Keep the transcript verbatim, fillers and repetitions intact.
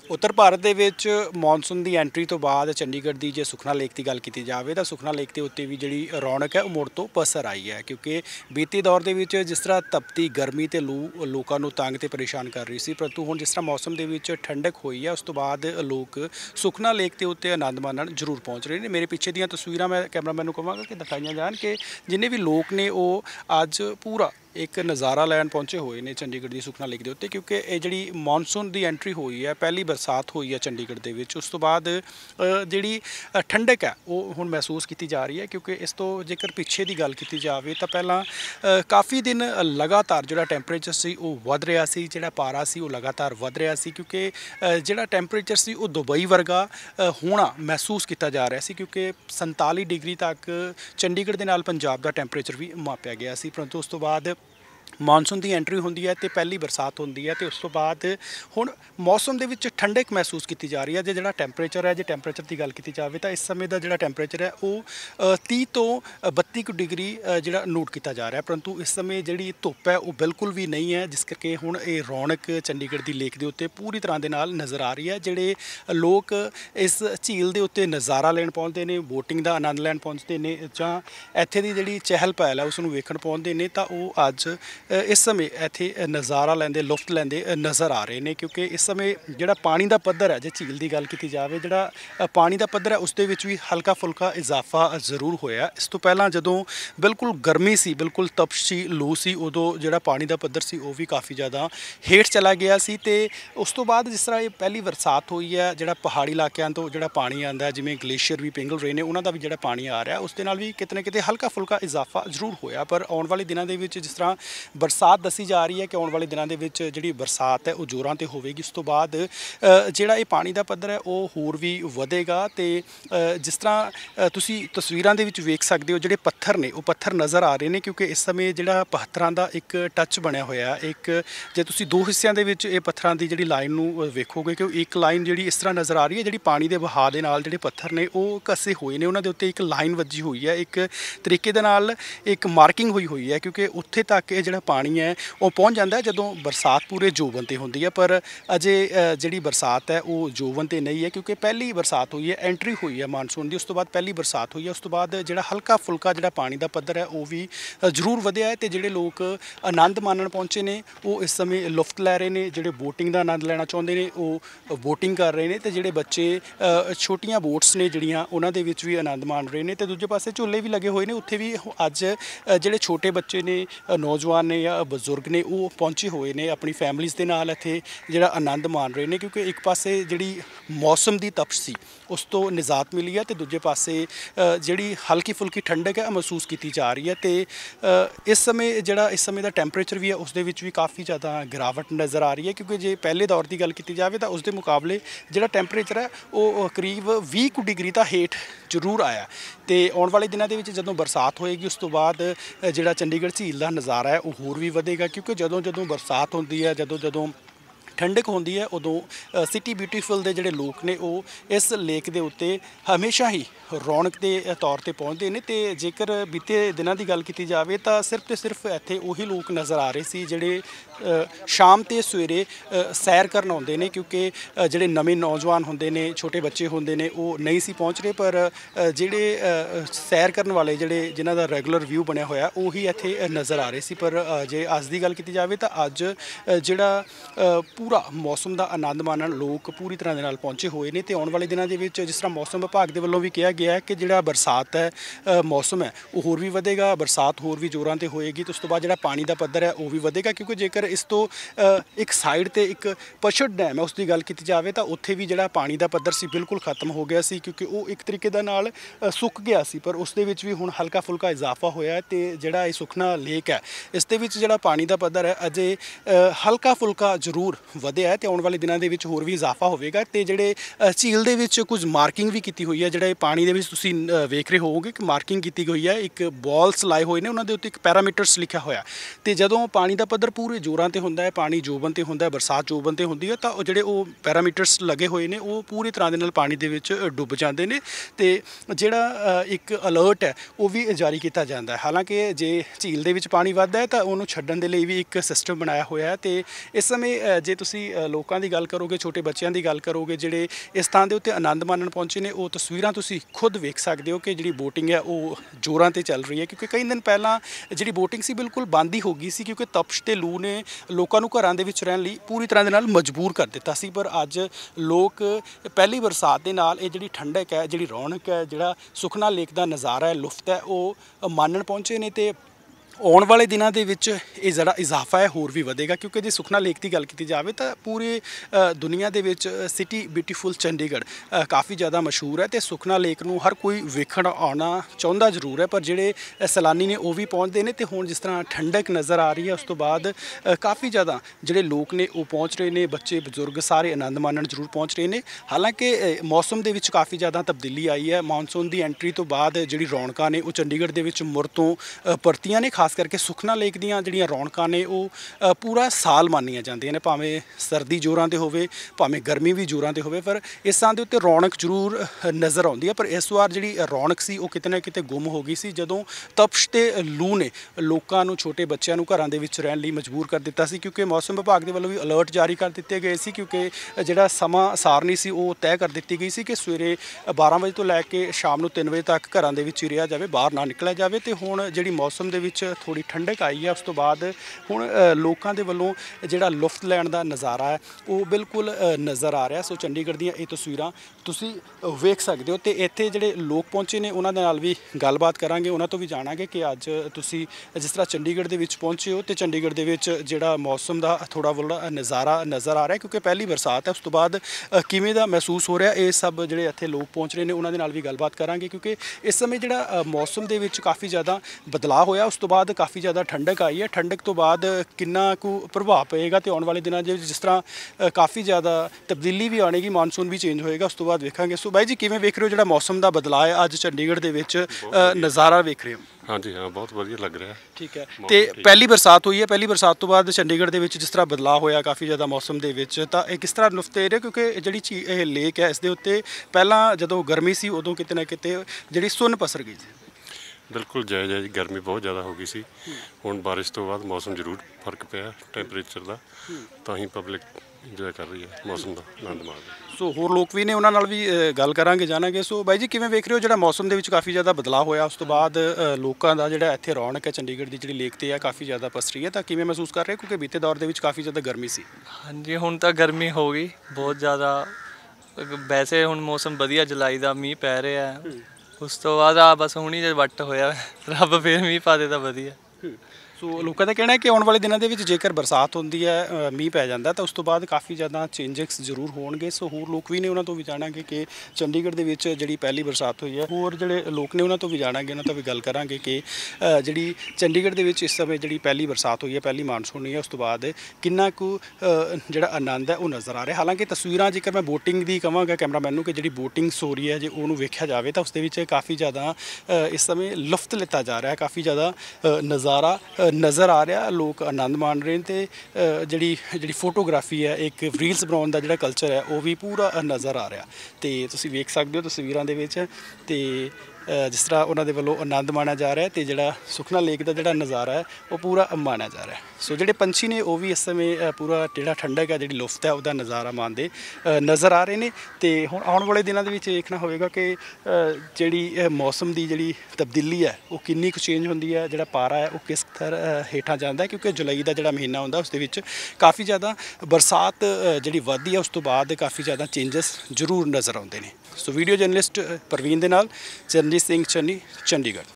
उत्तर भारत ਦੇ ਵਿੱਚ ਮੌਨਸੂਨ ਦੀ ਐਂਟਰੀ ਤੋਂ ਬਾਅਦ ਚੰਡੀਗੜ੍ਹ ਦੀ ਜੇ ਸੁਖਨਾ ਲੇਕ ਦੀ ਗੱਲ ਕੀਤੀ ਜਾਵੇ ਤਾਂ ਸੁਖਨਾ ਲੇਕ ਦੇ ਉੱਤੇ ਵੀ ਜਿਹੜੀ ਰੌਣਕ ਹੈ ਉਹ ਮੁੜ ਤੋਂ ਪਸਰ ਆਈ ਹੈ ਕਿਉਂਕਿ ਬੀਤੇ ਦੌਰ ਦੇ ਵਿੱਚ ਜਿਸ ਤਰ੍ਹਾਂ ਤਪਤੀ ਗਰਮੀ ਤੇ ਲੂ ਲੋਕਾਂ ਨੂੰ ਤੰਗ ਤੇ ਪਰੇਸ਼ਾਨ ਕਰ ਰਹੀ ਸੀ, ਪਰੰਤੂ ਹੁਣ ਜਿਸ ਤਰ੍ਹਾਂ ਮੌਸਮ ਦੇ ਵਿੱਚ ਠੰਡਕ ਹੋਈ ਹੈ ਉਸ ਤੋਂ ਬਾਅਦ ਲੋਕ ਸੁਖਨਾ ਲੇਕ ਦੇ ਉੱਤੇ ਆਨੰਦ ਮਾਣਨ ਜ਼ਰੂਰ ਪਹੁੰਚ ਰਹੇ ਨੇ। ਮੇਰੇ ਪਿੱਛੇ ਦੀਆਂ ਤਸਵੀਰਾਂ ਮੈਂ ਕੈਮਰਾਮੈਨ ਨੂੰ ਕਹਾਂਗਾ ਕਿ ਦਿਖਾਈਆਂ ਜਾਣ ਕਿ ਜਿੰਨੇ ਵੀ ਲੋਕ ਨੇ ਉਹ ਅੱਜ ਪੂਰਾ एक नज़ारा लैन पहुँचे हुए ने चंडीगढ़ की सुखना लेक के उत्ते क्योंकि ये जी मॉनसून की एंट्री हुई है, पहली बरसात हुई है चंडीगढ़ के विच। उस तो बाद जी ठंडक है वो हुण महसूस की जा रही है क्योंकि इस तो जेकर पिछे की गल की जाए तो पहला काफ़ी दिन लगातार जो टैंपरेचर से वध रहा सी, जिहड़ा पारा सी वो लगातार वध रहा सी क्योंकि जिहड़ा टैंपरेचर से वो दुबई वर्गा होना महसूस किया जा रहा सी क्योंकि संताली डिग्री तक चंडीगढ़ के नाल पंजाब का टैंपरेचर भी मापिया गया सी। परंतु उस तो बाद मानसून की एंट्री होंदी है तो पहली बरसात होंदी है तो उस तो बाद हुण मौसम दे विच ठंडक महसूस की जा रही है। जो जिहड़ा टैंपरेचर है, जो टैंपरेचर की गल की जाए तो इस समय का जिहड़ा टैंपरेचर है वो तीह तो बत्ती कु डिग्री जिहड़ा नोट किया जा रहा है, परंतु इस समय जिहड़ी धुप है वो बिल्कुल भी नहीं है, जिस करके हुण ये रौनक चंडीगढ़ की लेक के उत्ते पूरी तरह के नाल नज़र आ रही है। जिहड़े लोग इस झील के उत्ते नज़ारा लैन पहुँचते हैं, बोटिंग का आनंद लैन पहुँचते हैं जां इत्थे दी जिहड़ी चहल पहल है उसनूं वेखण पहुँचते हैं तो वो अज इस समय इत्थे नज़ारा लैंदे लुफ्त लैंदे नज़र आ रहे हैं क्योंकि इस समय जिहड़ा पानी का पद्धर है, जो झील की गल की जाए जिहड़ा पानी का पद्धर है उस दे विच भी हल्का फुल्का इजाफा जरूर होया। इस तो पहला जदों बिल्कुल गर्मी सी, बिल्कुल तपश सी, लू सी, उदों जिहड़ा पानी का पद्धर सी वो भी काफ़ी ज़्यादा हेठ चला गया सी। ते उस तो बाद जिस तरह ये पहली बरसात हुई है, जिहड़ा पहाड़ी इलाकों तो जिहड़ा पानी आंदा है, जिवें ग्लेशियर भी पिघल रहे हैं, उन्हां दा भी जिहड़ा पानी आ रहा है उस दे नाल भी किते ना किते हल्का फुल्का इजाफा जरूर होया। पर आउण वाले दिनां दे विच जिस तरह बरसात दसी जा रही है कि आने वाले दिनों के जी बरसात है वो जोरों से होगी, उस तो बाद जोड़ा ये पानी का पद्धर है वो होर भी वधेगा। तो जिस तरह तुसी तस्वीरों के वेख सकते हो जोड़े पत्थर ने वो पत्थर नज़र आ रहे हैं क्योंकि इस समय जोड़ा पत्थरों का एक टच बनया होया। एक जो तुसी दो हिस्सों के पत्थरों की जी लाइन में वेखोगे कि एक लाइन जी इस तरह नज़र आ रही है, जी पानी के बहा के नाल जोड़े पत्थर ने वो घसे हुए हैं, उन्होंने उत्ते एक लाइन वजी हुई है, एक तरीके दे नाल एक मार्किंग हुई हुई है क्योंकि उत्थे तक ये जोड़ा पानी है वो पहुँच जाता है जदों बरसात पूरे जोबन ते होंदी है। पर अजे जिहड़ी बरसात है वो जोबन ते नहीं है क्योंकि पहली बरसात हुई है, एंट्री हुई है मानसून की, उस तो बाद पहली बरसात हुई है। उस तो बाद जिहड़ा हल्का फुल्का जिहड़ा पानी का पद्धर है वो भी जरूर वधिया है। तो जिहड़े लोग आनंद मानन पहुँचे ने वो इस समय लुफ्त लै रहे हैं, जिहड़े बोटिंग का आनंद लैना चाहुंदे ने वो बोटिंग कर रहे हैं, तो जिहड़े बच्चे छोटियां बोट्स ने जिहड़ियां उन्हां दे विच भी आनंद मान रहे हैं। तो दूजे पासे झूले भी लगे हुए हैं, उत्थे भी अज जिहड़े छोटे बच्चे ने, नौजवान ने या बजुर्ग ने वो पहुँचे हुए ने अपनी फैमिलीज़ के नाल इत्थे जिहड़ा आनंद मान रहे हैं क्योंकि एक पासे जिहड़ी मौसम की तपश सी उस तो निजात मिली है, तो दूजे पासे जिहड़ी हल्की फुल्की ठंडक है महसूस की जा रही है। तो इस समय जिहड़ा इस समय का टैंपरेचर भी है उस दे विच भी काफ़ी ज़्यादा गिरावट नज़र आ रही है क्योंकि जे पहले दौर की गल की जाए तो उसके मुकाबले जिहड़ा टैंपरेचर है वो करीब बीस कु डिग्री तो हेठ जरूर आया। तो आने वाले दिनों के जदों बरसात होएगी उस तो बाद जिहड़ा चंडीगढ़ झील का नज़ारा है वो होर भी वधेगा क्योंकि जदों जदों बरसात होंदी है, जदों जदों ठंडक होंदी है उदों सिटी ब्यूटीफुल के जोड़े लोग ने वो इस लेक के उत्ते हमेशा ही रौनक के तौर पर पहुँचते हैं। तो जेकर बीते दिनों की गल की जाए तो सिर्फ तो सिर्फ इत्थे उही लोग नज़र आ रहे सी जिहड़े शाम तो सवेरे सैर करन आउंदे ने क्योंकि जिहड़े नवे नौजवान होंदे ने, छोटे बच्चे होंदे ने वो नहीं सी पहुँच रहे, पर जिहड़े सैर करन वाले जिहड़े जिन्हां दा रेगुलर व्यू बनिया होया उही इत्थे नज़र आ रहे सी। पर जे अज की गल की जाए तो अज जिहड़ा पूरा मौसम का आनंद मानन लोग पूरी तरह के नाल पहुँचे हुए हैं। तो आने वाले दिनों के जिस तरह मौसम विभाग के वलों भी कहा गया है कि जिहड़ा बरसात है मौसम है वो होर भी वधेगा, बरसात होर भी जोरां ते होएगी, तो उस तो बाद जिहड़ा पानी का पद्धर है वो भी वधेगा क्योंकि जेकर इस तो एक साइड ते एक पछड़ डैम है उसकी गल की जाए तो उत्थे भी जिहड़ा पानी का पद्धर सी बिल्कुल खत्म हो गया सी क्योंकि वो एक तरीके दे नाल सुक गया सी, पर उस दे विच भी हुण हल्का फुल्का इजाफा होया है। तो जिहड़ा ये सुखना लेक है इस दे विच जिहड़ा पानी का पद्धर है अजे हल्का फुल्का जरूर वधिया है, तो आने वाले दिनों के होर भी इजाफा होगा। तो जिहड़े झील दे विच कुछ मार्किंग भी की हुई है, जिहड़े पानी दे विच तुसीं वेख रहे होवोगे कि मार्किंग की हुई है, एक बॉल्स लाए हुए हैं, उन्होंने उत्ते एक पैरामीटर्स लिखा होया। तो जदों पानी का पद्धर पूरे जोरां ते हुंदा है, पानी जोबन ते हुंदा है, बरसात जोबन ते हुंदी है, तो जिहड़े वो पैरामीटर्स लगे हुए हैं वो पूरी तरह दे नाल पानी दे विच डुब जाते हैं। तो जिहड़ा एक अलर्ट है वो भी जारी किया जाता है। हालांकि जे झील दे विच पानी वधदा है तो उन्होंने छड्डण दे लई भी एक सिस्टम बनाया होया है। तो इस समय जे ਤੁਸੀਂ ਅ, ਲੋਕਾਂ ਦੀ ਗੱਲ ਕਰੋਗੇ, ਛੋਟੇ ਬੱਚਿਆਂ ਦੀ ਗੱਲ ਕਰੋਗੇ ਜਿਹੜੇ ਇਸ ਥਾਂ ਦੇ ਉੱਤੇ ਆਨੰਦ ਮਾਣਨ ਪਹੁੰਚੇ ਨੇ, ਉਹ ਤਸਵੀਰਾਂ ਤੁਸੀਂ ਖੁਦ ਵੇਖ ਸਕਦੇ ਹੋ ਕਿ ਜਿਹੜੀ ਬੋਟਿੰਗ ਹੈ ਉਹ ਜ਼ੋਰਾਂ ਤੇ ਚੱਲ ਰਹੀ ਹੈ। ਕਿਉਂਕਿ ਕਈ ਦਿਨ ਪਹਿਲਾਂ ਜਿਹੜੀ ਬੋਟਿੰਗ ਸੀ ਬਿਲਕੁਲ ਬੰਦ ਹੀ ਹੋ ਗਈ ਸੀ, ਕਿਉਂਕਿ ਤਪਸ਼ ਤੇ ਲੂ ਨੇ ਲੋਕਾਂ ਨੂੰ ਘਰਾਂ ਦੇ ਵਿੱਚ ਰਹਿਣ ਲਈ ਪੂਰੀ ਤਰ੍ਹਾਂ ਦੇ ਨਾਲ ਮਜਬੂਰ ਕਰ ਦਿੱਤਾ ਸੀ। ਪਰ ਅੱਜ ਲੋਕ ਪਹਿਲੀ ਬਰਸਾਤ ਦੇ ਨਾਲ ਇਹ ਜਿਹੜੀ ਠੰਡਕ ਹੈ, ਜਿਹੜੀ ਰੌਣਕ ਹੈ, ਜਿਹੜਾ ਸੁਖਨਾ ਲੇਕ ਦਾ ਨਜ਼ਾਰਾ ਹੈ, ਲੁਫਤ ਹੈ, ਉਹ ਮਾਣਨ ਪਹੁੰਚੇ ਨੇ। ਤੇ ਆਉਣ ਵਾਲੇ ਦਿਨਾਂ ਦੇ ਵਿੱਚ ਇਹ ਜਿਹੜਾ ਇਜ਼ਾਫਾ ਹੈ ਹੋਰ ਵੀ ਵਧੇਗਾ, ਕਿਉਂਕਿ ਜੇ ਸੁਖਨਾ ਲੇਕ ਦੀ ਗੱਲ ਕੀਤੀ ਜਾਵੇ ਤਾਂ ਪੂਰੇ ਅ, ਦੁਨੀਆ ਦੇ ਵਿੱਚ ਸਿਟੀ ਬਿਊਟੀਫੁਲ ਚੰਡੀਗੜ੍ਹ ਅ, ਕਾਫੀ ਜ਼ਿਆਦਾ ਮਸ਼ਹੂਰ ਹੈ ਤੇ ਸੁਖਨਾ ਲੇਕ ਨੂੰ ਹਰ ਕੋਈ ਵੇਖਣ ਆਉਣਾ ਚਾਹੁੰਦਾ ਜ਼ਰੂਰ ਹੈ। ਪਰ ਜਿਹੜੇ ਅ, ਸੈਲਾਨੀ ਨੇ ਉਹ ਵੀ ਪਹੁੰਚਦੇ ਨੇ ਤੇ ਹੁਣ ਜਿਸ ਤਰ੍ਹਾਂ ਠੰਡਕ ਨਜ਼ਰ ਆ ਰਹੀ ਹੈ, ਉਸ ਤੋਂ ਬਾਅਦ ਅ, ਕਾਫੀ ਜ਼ਿਆਦਾ ਜਿਹੜੇ ਲੋਕ ਨੇ ਉਹ ਪਹੁੰਚ ਰਹੇ ਨੇ, ਬੱਚੇ ਬਜ਼ੁਰਗ ਸਾਰੇ ਆਨੰਦ ਮਾਣਨ ਜ਼ਰੂਰ ਪਹੁੰਚ ਰਹੇ ਨੇ। ਹਾਲਾਂਕਿ ਅ, ਮੌਸਮ ਦੇ ਵਿੱਚ ਕਾਫੀ ਜ਼ਿਆਦਾ ਤਬਦੀਲੀ ਆਈ ਹੈ। ਮੌਨਸੂਨ ਦੀ ਐਂਟਰੀ ਤੋਂ ਬਾਅਦ ਜਿਹੜੀ ਰੌਣਕਾਂ ਨੇ ਉਹ ਚੰਡੀਗੜ੍ਹ ਦੇ ਵਿੱਚ ਮੁੜ ਤੋਂ ਅ, ਪਰਤੀਆਂ ਨੇ। ਖਾਸ ਕਰਕੇ ਸੁਖਨਾ ਲੇਕ ਦੀਆਂ ਜਿਹੜੀਆਂ ਰੌਣਕਾਂ ਨੇ ਉਹ ਅ, ਪੂਰਾ ਸਾਲ ਮੰਨੀਆਂ ਜਾਂਦੀਆਂ ਨੇ, ਭਾਵੇਂ ਸਰਦੀ ਜ਼ੋਰਾਂ ਤੇ ਹੋਵੇ, ਭਾਵੇਂ ਗਰਮੀ ਵੀ ਜ਼ੋਰਾਂ ਤੇ ਹੋਵੇ, ਪਰ ਇਸ ਥਾਂ ਦੇ ਉੱਤੇ ਰੌਣਕ ਜ਼ਰੂਰ ਅ, ਨਜ਼ਰ ਆਉਂਦੀ ਹੈ। ਪਰ ਇਸ ਵਾਰ ਜਿਹੜੀ ਰੌਣਕ ਸੀ ਉਹ ਕਿਤੇ ਨਾ ਕਿਤੇ ਗੁੰਮ ਹੋ ਗਈ ਸੀ ਜਦੋਂ ਤਪਸ਼ ਤੇ ਲੂ ਨੇ ਲੋਕਾਂ ਨੂੰ, ਛੋਟੇ ਬੱਚਿਆਂ ਨੂੰ ਘਰਾਂ ਦੇ ਵਿੱਚ ਰਹਿਣ ਲਈ ਮਜਬੂਰ ਕਰ ਦਿੱਤਾ ਸੀ। ਕਿਉਂਕਿ ਮੌਸਮ ਵਿਭਾਗ ਦੇ ਵੱਲੋਂ ਵੀ ਅਲਰਟ ਜਾਰੀ ਕਰ ਦਿੱਤੇ ਗਏ ਸੀ, ਕਿਉਂਕਿ ਜਿਹੜਾ ਸਮਾਂ ਸਾਰਨੀ ਸੀ ਉਹ ਤੈਅ ਕਰ ਦਿੱਤੀ ਗਈ ਸੀ ਕਿ ਸਵੇਰੇ ਬਾਰਾਂ ਵਜੇ ਤੋਂ ਲੈ ਕੇ ਸ਼ਾਮ ਨੂੰ ਤਿੰਨ ਵਜੇ ਤੱਕ ਘਰਾਂ ਦੇ ਵਿੱਚ ਹੀ ਰਿਹਾ ਜਾਵੇ, ਬਾਹਰ ਨਾ ਨਿਕਲਿਆ ਜਾਵੇ। ਤੇ ਹੁਣ ਜਿਹੜੀ ਮੌਸਮ ਦੇ ਵਿੱਚ ਥੋੜੀ ਠੰਡਕ ਆਈ ਹੈ, ਉਸ ਤੋਂ ਬਾਅਦ ਹੁਣ ਅ, ਲੋਕਾਂ ਦੇ ਵੱਲੋਂ ਜਿਹੜਾ ਲੁਫਤ ਲੈਣ ਦਾ ਨਜ਼ਾਰਾ ਹੈ ਉਹ ਬਿਲਕੁਲ ਅ, ਨਜ਼ਰ ਆ ਰਿਹਾ। ਸੋ ਚੰਡੀਗੜ੍ਹ ਦੀਆਂ ਇਹ ਤਸਵੀਰਾਂ ਤੁਸੀਂ ਅ, ਵੇਖ ਸਕਦੇ ਹੋ ਤੇ ਇੱਥੇ ਜਿਹੜੇ ਲੋਕ ਪਹੁੰਚੇ ਨੇ ਉਹਨਾਂ ਦੇ ਨਾਲ ਵੀ ਗੱਲਬਾਤ ਕਰਾਂਗੇ, ਉਹਨਾਂ ਤੋਂ ਵੀ ਜਾਣਾਂਗੇ ਕਿ ਅੱਜ ਤੁਸੀਂ ਜਿਸ ਤਰ੍ਹਾਂ ਚੰਡੀਗੜ੍ਹ ਦੇ ਵਿੱਚ ਪਹੁੰਚੇ ਹੋ ਤੇ ਚੰਡੀਗੜ੍ਹ ਦੇ ਵਿੱਚ ਜਿਹੜਾ ਮੌਸਮ ਦਾ ਥੋੜਾ ਬੋਲਾ ਨਜ਼ਾਰਾ ਨਜ਼ਰ ਆ ਰਿਹਾ, ਕਿਉਂਕਿ ਪਹਿਲੀ ਬਰਸਾਤ ਹੈ। ਉਸ ਤੋਂ ਬਾਅਦ ਅ, ਕਿਵੇਂ ਦਾ ਮਹਿਸੂਸ ਹੋ ਰਿਹਾ, ਇਹ ਸਭ ਜਿਹੜੇ ਇੱਥੇ ਲੋਕ ਪਹੁੰਚ ਰਹੇ ਨੇ ਉਹਨਾਂ ਦੇ ਨਾਲ ਵੀ ਗੱਲਬਾਤ ਕਰਾਂਗੇ। ਕਿਉਂਕਿ ਇਸ ਸਮੇਂ ਜਿਹੜਾ ਅ, ਮੌਸਮ ਦੇ ਵਿੱਚ ਕਾਫੀ ਜ਼ਿਆਦਾ ਬਦਲਾਅ ਹੋਇਆ, ਉਸ ਤੋਂ ਬਾਅਦ ਕਾਫੀ ਜ਼ਿਆਦਾ ਠੰਡਕ ਆਈ ਹੈ। ਠੰਡਕ ਤੋਂ ਬਾਅਦ ਕਿੰਨਾ ਕੁ ਪ੍ਰਭਾਵ ਪਏਗਾ ਤੇ ਆਉਣ ਵਾਲੇ ਦਿਨਾਂ ਦੇ ਵਿੱਚ ਜਿਸ ਤਰ੍ਹਾਂ ਅ, ਕਾਫੀ ਜ਼ਿਆਦਾ ਤਬਦੀਲੀ ਵੀ ਆਣੇਗੀ, ਮਾਨਸੂਨ ਵੀ ਚੇਂਜ ਹੋਏਗਾ, ਉਸ ਤੋਂ ਬਾਅਦ ਵੇਖਾਂਗੇ। ਸੋ ਬਾਈ ਜੀ, ਕਿਵੇਂ ਵੇਖ ਰਹੇ ਹੋ ਜਿਹੜਾ ਮੌਸਮ ਦਾ ਬਦਲਾਅ ਹੈ ਅੱਜ ਚੰਡੀਗੜ੍ਹ ਦੇ ਵਿੱਚ ਅ, ਨਜ਼ਾਰਾ ਵੇਖ ਰਹੇ ਹੋ? ਹਾਂਜੀ ਹਾਂ, ਬਹੁਤ ਵਧੀਆ ਲੱਗ ਰਿਹਾ। ਠੀਕ ਹੈ। ਤੇ ਪਹਿਲੀ ਬਰਸਾਤ ਹੋਈ ਹੈ, ਪਹਿਲੀ ਬਰਸਾਤ ਤੋਂ ਬਾਅਦ ਚੰਡੀਗੜ੍ਹ ਦੇ ਵਿੱਚ ਜਿਸ ਤਰ੍ਹਾਂ ਬਦਲਾਅ ਹੋਇਆ ਕਾਫੀ ਜ਼ਿਆਦਾ ਮੌਸਮ ਦੇ ਵਿੱਚ, ਤਾਂ ਇਹ ਕਿਸ ਤਰ੍ਹਾਂ ਲੁਫਤ ਲੈ ਰਹੇ? ਕਿਉਂਕਿ ਜਿਹੜੀ ਚੀ ਇਹ ਲੇਕ ਹੈ ਇਸ ਦੇ ਉੱਤੇ ਪਹਿਲਾਂ ਜਦੋਂ ਗਰਮੀ ਸੀ ਉਦੋਂ ਕਿਤੇ ਨਾ ਕਿਤੇ ਜਿਹੜੀ ਸੁੰਨ ਪਸਰ ਗਈ ਸੀ। ਬਿਲਕੁਲ ਜਾਇਜ਼ ਹੈ ਜੀ, ਗਰਮੀ ਬਹੁਤ ਜ਼ਿਆਦਾ ਹੋ ਗਈ ਸੀ। ਹੁਣ ਬਾਰਿਸ਼ ਤੋਂ ਬਾਅਦ ਮੌਸਮ ਜ਼ਰੂਰ ਫਰਕ ਪਿਆ ਟੈਂਪਰੇਚਰ ਦਾ, ਤਾਂ ਹੀ ਪਬਲਿਕ ਇੰਜੋਏ ਕਰ ਰਹੀ ਹੈ ਮੌਸਮ ਦਾ ਆਨੰਦ ਮਾਣ ਰਹੀ। ਸੋ ਹੋਰ ਲੋਕ ਵੀ ਨੇ, ਉਹਨਾਂ ਨਾਲ ਵੀ ਅ, ਗੱਲ ਕਰਾਂਗੇ, ਜਾਣਾਂਗੇ। ਸੋ ਬਾਈ ਜੀ, ਕਿਵੇਂ ਵੇਖ ਰਹੇ ਹੋ ਜਿਹੜਾ ਮੌਸਮ ਦੇ ਵਿੱਚ ਕਾਫੀ ਜ਼ਿਆਦਾ ਬਦਲਾਅ ਹੋਇਆ, ਉਸ ਤੋਂ ਬਾਅਦ ਅ, ਲੋਕਾਂ ਦਾ ਜਿਹੜਾ ਇੱਥੇ ਰੌਣਕ ਹੈ ਚੰਡੀਗੜ੍ਹ ਦੀ ਜਿਹੜੀ ਲੇਕ ਤੇ ਹੈ ਕਾਫੀ ਜ਼ਿਆਦਾ ਪਸਰੀ ਹੈ, ਤਾਂ ਕਿਵੇਂ ਮਹਿਸੂਸ ਕਰ ਰਹੇ? ਕਿਉਂਕਿ ਬੀਤੇ ਦੌਰ ਦੇ ਵਿੱਚ ਕਾਫੀ ਜ਼ਿਆਦਾ ਗਰਮੀ ਸੀ। ਹਾਂਜੀ, ਹੁਣ ਤਾਂ ਗਰਮੀ ਹੋ ਗਈ ਬਹੁਤ ਜ਼ਿਆਦਾ। ਵੈਸੇ ਹੁਣ ਮੌਸਮ ਵਧੀਆ, ਜੁਲਾਈ ਦਾ ਮੀਂਹ ਪੈ ਰਿਹਾ ਹੈ। ਉਸ ਤੋਂ ਬਾਅਦ ਆ ਬਸ ਹੁਣੀ ਜੇ ਵੱਟ ਹੋਇਆ, ਰੱਬ ਫੇਰ ਮੀਂਹ ਪਾ ਦੇ ਤਾਂ ਵਧੀਆ। ਸੋ ਲੋਕਾਂ ਦਾ ਕਹਿਣਾ ਹੈ ਕਿ ਆਉਣ ਵਾਲੇ ਦਿਨਾਂ ਦੇ ਵਿੱਚ ਜੇਕਰ ਬਰਸਾਤ ਹੁੰਦੀ ਹੈ, ਅ, ਮੀਂਹ ਪੈ ਜਾਂਦਾ, ਤਾਂ ਉਸ ਤੋਂ ਬਾਅਦ ਕਾਫੀ ਜ਼ਿਆਦਾ ਚੇਂਜਸ ਜ਼ਰੂਰ ਹੋਣਗੇ। ਸੋ ਹੋਰ ਲੋਕ ਵੀ ਨੇ, ਉਹਨਾਂ ਤੋਂ ਵੀ ਜਾਣਾਂਗੇ ਕਿ ਚੰਡੀਗੜ੍ਹ ਦੇ ਵਿੱਚ ਜਿਹੜੀ ਪਹਿਲੀ ਬਰਸਾਤ ਹੋਈ ਹੈ। ਹੋਰ ਜਿਹੜੇ ਲੋਕ ਨੇ ਉਹਨਾਂ ਤੋਂ ਵੀ ਜਾਣਾਂਗੇ, ਉਹਨਾਂ ਤੋਂ ਵੀ ਗੱਲ ਕਰਾਂਗੇ ਕਿ ਅ, ਜਿਹੜੀ ਚੰਡੀਗੜ੍ਹ ਦੇ ਵਿੱਚ ਇਸ ਸਮੇਂ ਜਿਹੜੀ ਪਹਿਲੀ ਬਰਸਾਤ ਹੋਈ ਹੈ, ਪਹਿਲੀ ਮਾਨਸੂਨ ਹੋਈ ਹੈ, ਉਸ ਤੋਂ ਬਾਅਦ ਕਿੰਨਾ ਕੁ ਅ, ਜਿਹੜਾ ਆਨੰਦ ਹੈ ਉਹ ਨਜ਼ਰ ਆ ਰਿਹਾ। ਹਾਲਾਂਕਿ ਤਸਵੀਰਾਂ ਜੇਕਰ ਮੈਂ ਬੋਟਿੰਗ ਦੀ ਕਹਾਂਗਾ ਕੈਮਰਾਮੈਨ ਨੂੰ ਕਿ ਜਿਹੜੀ ਬੋਟਿੰਗ ਹੋ ਰਹੀ ਹੈ ਜੇ ਉਹਨੂੰ ਵੇਖਿਆ ਜਾਵੇ ਤਾਂ ਉਸ ਦੇ ਵਿੱਚ ਕਾਫੀ ਜ਼ਿਆਦਾ ਅ, ਇਸ ਸਮੇਂ ਲੁਫਤ ਲਿੱਤਾ ਜਾ ਰਿਹਾ ਹੈ, ਕਾਫੀ ਜ਼ਿਆਦਾ ਅ, ਨਜ਼ਾਰਾ ਅ, ਨਜ਼ਰ ਆ ਰਿਹਾ। ਲੋਕ ਆਨੰਦ ਮਾਣ ਰਹੇ ਨੇ ਤੇ ਅ, ਜਿਹੜੀ ਜਿਹੜੀ ਫੋਟੋਗ੍ਰਾਫੀ ਹੈ, ਇੱਕ ਰੀਲਸ ਬਣਾਉਣ ਦਾ ਜਿਹੜਾ ਕਲਚਰ ਹੈ ਉਹ ਵੀ ਪੂਰਾ ਨਜ਼ਰ ਆ ਰਿਹਾ। ਤੇ ਤੁਸੀਂ ਵੇਖ ਸਕਦੇ ਹੋ ਤਸਵੀਰਾਂ ਦੇ ਵਿੱਚ ਤੇ ਅ, ਜਿਸ ਤਰ੍ਹਾਂ ਉਹਨਾਂ ਦੇ ਵੱਲੋਂ ਆਨੰਦ ਮਾਣਿਆ ਜਾ ਰਿਹਾ ਤੇ ਜਿਹੜਾ ਸੁਖਨਾ ਲੇਕ ਦਾ ਜਿਹੜਾ ਨਜ਼ਾਰਾ ਹੈ ਉਹ ਪੂਰਾ ਮਾਣਿਆ ਜਾ ਰਿਹਾ। ਸੋ ਜਿਹੜੇ ਪੰਛੀ ਨੇ ਉਹ ਵੀ ਇਸ ਸਮੇਂ ਅ, ਪੂਰਾ ਜਿਹੜਾ ਠੰਡਕ ਹੈ, ਜਿਹੜੀ ਲੁਫਤ ਹੈ, ਉਹਦਾ ਨਜ਼ਾਰਾ ਮਾਣਦੇ ਅ, ਨਜ਼ਰ ਆ ਰਹੇ ਨੇ। ਤੇ ਹੁਣ ਆਉਣ ਵਾਲੇ ਦਿਨਾਂ ਦੇ ਵਿੱਚ ਵੇਖਣਾ ਹੋਵੇਗਾ ਕਿ ਅ, ਜਿਹੜੀ ਅ, ਮੌਸਮ ਦੀ ਜਿਹੜੀ ਤਬਦੀਲੀ ਹੈ ਉਹ ਕਿੰਨੀ ਕੁ ਚੇਂਜ ਹੁੰਦੀ ਹੈ, ਜਿਹੜਾ ਪਾਰਾ ਹੈ ਉਹ ਕਿਸ ਤਰ੍ਹਾਂ ਹੇਠਾਂ ਜਾਂਦਾ ਹੈ। ਕਿਉਂਕਿ ਜੁਲਾਈ ਦਾ ਜਿਹੜਾ ਮਹੀਨਾ ਹੁੰਦਾ ਉਸ ਦੇ ਵਿੱਚ ਕਾਫੀ ਜ਼ਿਆਦਾ ਬਰਸਾਤ ਅ, ਜਿਹੜੀ ਵੱਧਦੀ ਹੈ, ਉਸ ਤੋਂ ਬਾਅਦ ਕਾਫੀ ਜ਼ਿਆਦਾ ਚੇਂਜਸ ਜ਼ਰੂਰ ਨਜ਼ਰ ਆਉਂਦੇ ਨੇ। ਸੋ ਵੀਡੀਓ ਜਰਨਲਿਸਟ ਪ੍ਰਵੀਨ ਦੇ ਨਾਲ ਚਰਨਜੀਤ ਸਿੰਘ ਚੰਨੀ, ਚੰਡੀਗੜ੍ਹ।